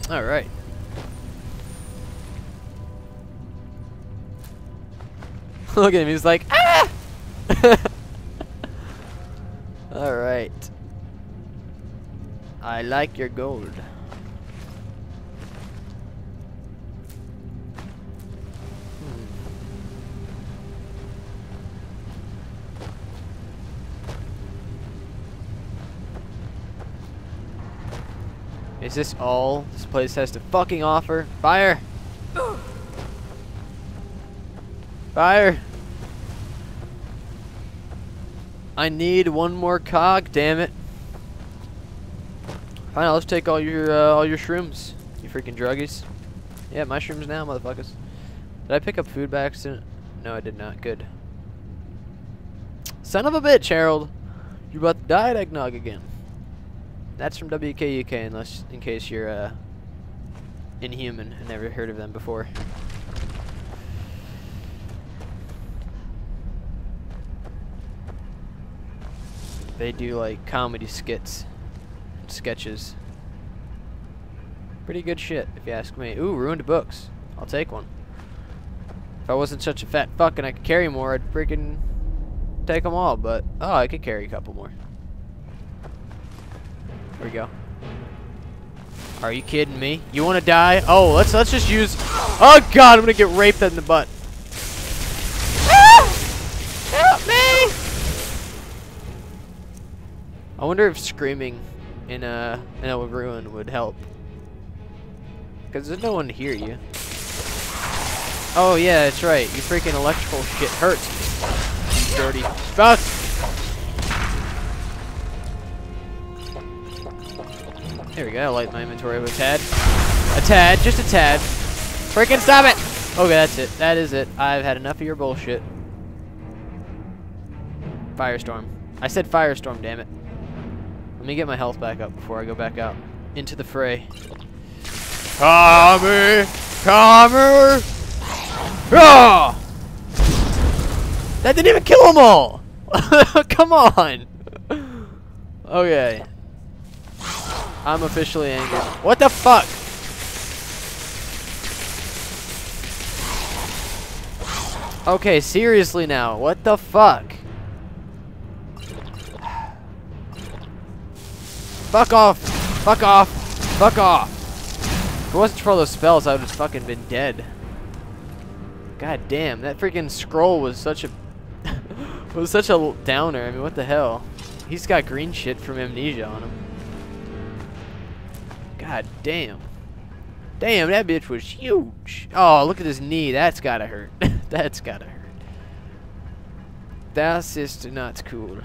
Alright. Look at him, he's like, ah! Alright. I like your gold. Is this all this place has to fucking offer? Fire! Fire! I need one more cog, damn it. Fine, let's take all your shrooms, you freaking druggies. Yeah, my shrooms now, motherfuckers. Did I pick up food by accident? No, I did not. Good. Son of a bitch, Harold. You're about to die at eggnog again. That's from WKUK, unless in case you're inhuman and never heard of them before. They do like comedy skits and sketches. Pretty good shit, if you ask me. Ooh, ruined books. I'll take one. If I wasn't such a fat fuck and I could carry more, I'd freaking take them all. But oh, I could carry a couple more. There we go. Are you kidding me? You want to die? Oh, let's just use. Oh God, I'm gonna get raped in the butt. Ah! Help me! I wonder if screaming in a ruin would help. Cause there's no one to hear you. Oh yeah, that's right. You freaking electrical shit hurts. You dirty fuck. There we go. I light my inventory with a tad. A tad, just a tad. Freaking stop it! Okay, that's it. That is it. I've had enough of your bullshit. Firestorm. I said firestorm, damn it. Let me get my health back up before I go back out into the fray. Come here! Come here! Ah! That didn't even kill them all! Come on! Okay. I'm officially angry. What the fuck? Okay, seriously now. What the fuck? Fuck off! Fuck off! Fuck off! If it wasn't for all those spells, I would have fucking been dead. God damn, that freaking scroll was such a was such a downer. I mean, what the hell? He's got green shit from amnesia on him. God damn. Damn, that bitch was huge. Oh, look at his knee. That's gotta hurt. That's gotta hurt. That's just not cool.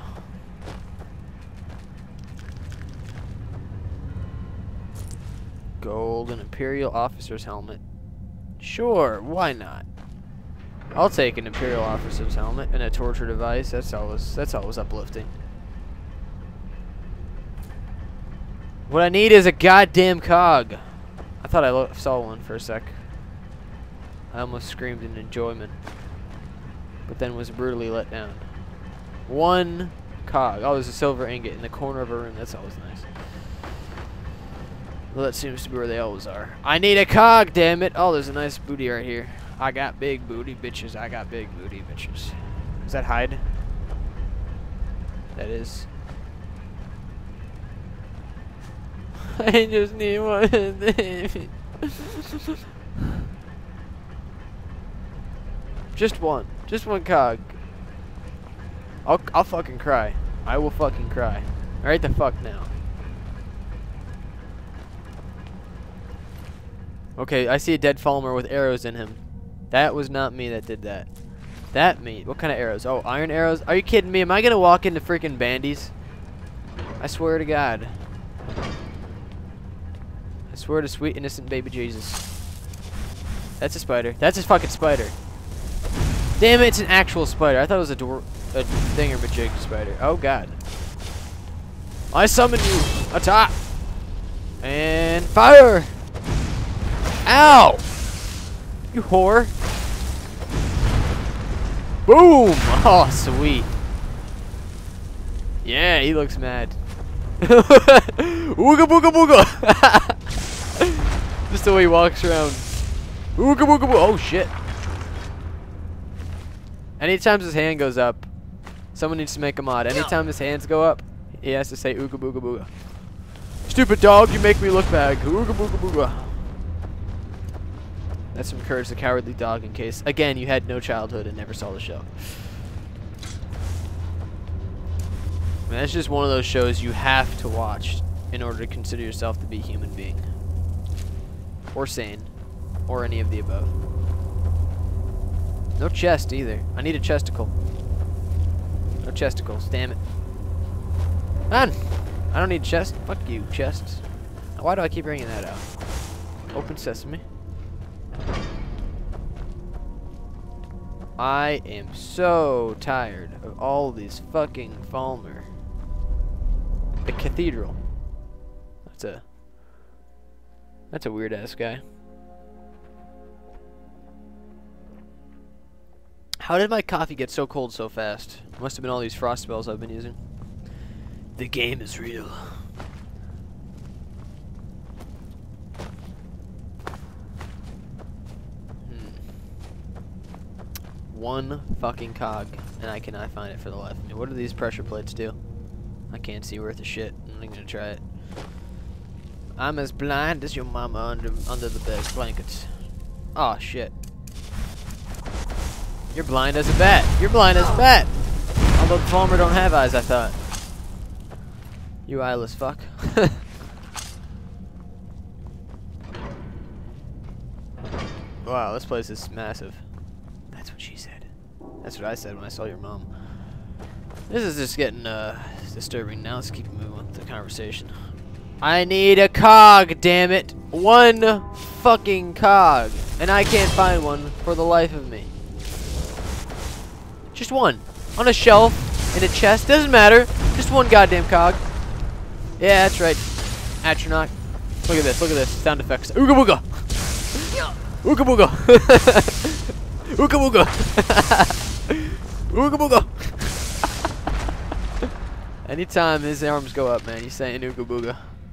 Gold and Imperial Officer's helmet. Sure, why not? I'll take an Imperial Officer's helmet and a torture device. That's always uplifting. What I need is a goddamn cog. I thought I saw one for a sec. I almost screamed in enjoyment, but then was brutally let down. One cog. Oh, there's a silver ingot in the corner of a room. That's always nice. Well, that seems to be where they always are. I need a cog, damn it. Oh, there's a nice booty right here. I got big booty bitches. I got big booty bitches. Is that hide? That is. I just need one thing. Just one. Just one cog. I'll fucking cry. I will fucking cry. Right the fuck now. Okay, I see a dead Falmer with arrows in him. That was not me that did that. That me. What kind of arrows? Oh, iron arrows? Are you kidding me? Am I gonna walk into freaking bandies? I swear to God. I swear to sweet innocent baby Jesus. That's a spider. That's a fucking spider. Damn it, it's an actual spider. I thought it was a thingamajig spider. Oh God. I summon you. Attack. And fire. Ow! You whore. Boom! Oh, sweet. Yeah, he looks mad. Ooga booga booga! the way he walks around. Ooga booga boo. Oh shit. Anytime his hand goes up, someone needs to make a mod. Anytime his hands go up, he has to say ooga booga booga. Stupid dog, you make me look bad. Ooga booga booga. That's from Courage the Cowardly Dog, in case, again, you had no childhood and never saw the show. I mean, that's just one of those shows you have to watch in order to consider yourself to be a human being. Or sane. Or any of the above. No chest either. I need a chesticle. No chesticles, damn it. Man, I don't need chest. Fuck you, chests. Why do I keep bringing that out? Open sesame. I am so tired of all these fucking Falmer. The cathedral. That's a weird ass guy. How did my coffee get so cold so fast? Must have been all these frost spells I've been using. The game is real. One fucking cog, and I cannot find it for the life of me. What do these pressure plates do? I can't see worth a shit. I'm not gonna try it. I'm as blind as your mama under the bed blankets. Oh shit. You're blind as a bat. You're blind as a bat. Although the Falmer don't have eyes, I thought. You eyeless fuck. Wow, this place is massive. That's what she said. That's what I said when I saw your mom. This is just getting disturbing now. Let's keep moving with the conversation. I need a cog, damn it. One fucking cog. And I can't find one for the life of me. Just one. On a shelf, in a chest, doesn't matter. Just one goddamn cog. Yeah, that's right. Atronach. Look at this, look at this. Sound effects. Ooga booga. Ooga booga. Ooga booga. Ooga booga. Anytime his arms go up, man, he's saying ooga booga.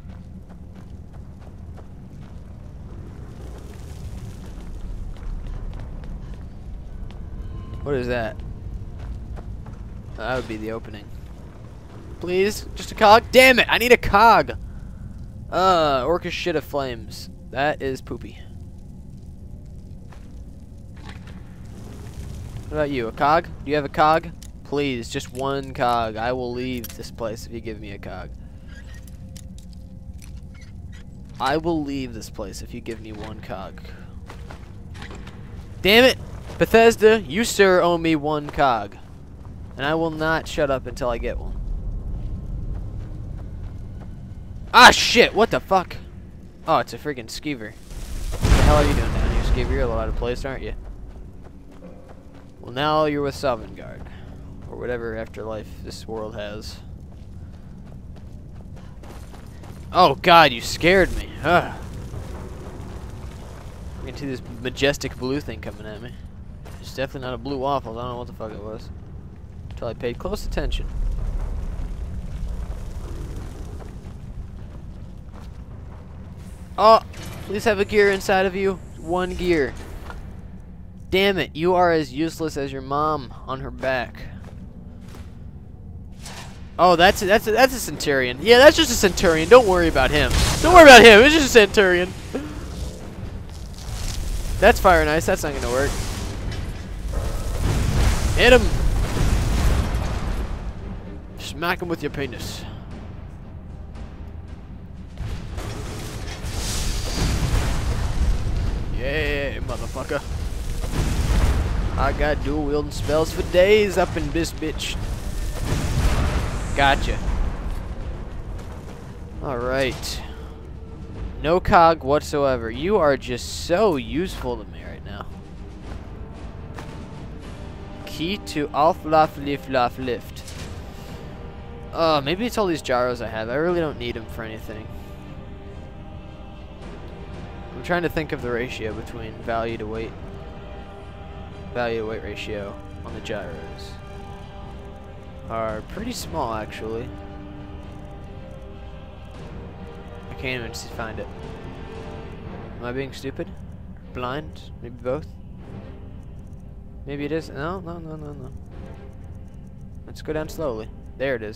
What is that? That would be the opening. Please, just a cog. Damn it! I need a cog. Orcish shit of flames. That is poopy. What about you? A cog? Do you have a cog? Please, just one cog. I will leave this place if you give me a cog. I will leave this place if you give me one cog. Damn it! Bethesda, you sir owe me one cog. And I will not shut up until I get one. Ah shit, what the fuck? Oh, it's a freaking skeever. What the hell are you doing down here, skeever? You're a lot of place, aren't you? Well, now you're with Sovngarde. Or whatever afterlife this world has. Oh god, you scared me. Ugh. I can see this majestic blue thing coming at me. It's definitely not a blue waffles. I don't know what the fuck it was. Until I paid close attention. Oh, please have a gear inside of you. One gear. Damn it, you are as useless as your mom on her back. Oh, that's a Centurion. Yeah, that's just a Centurion. Don't worry about him. Don't worry about him. It's just a Centurion. That's fire and ice. That's not gonna work. Hit him. Smack him with your penis. Yeah, motherfucker. I got dual wielding spells for days up in this bitch. Gotcha. Alright. No cog whatsoever. You are just so useful to me right now. Key to lift. Maybe it's all these gyros I have. I really don't need them for anything. I'm trying to think of the ratio between value to weight. Value to weight ratio on the gyros. Are pretty small, actually. I can't even find it. Am I being stupid? Blind? Maybe both? Maybe it is. No. Let's go down slowly. There it is.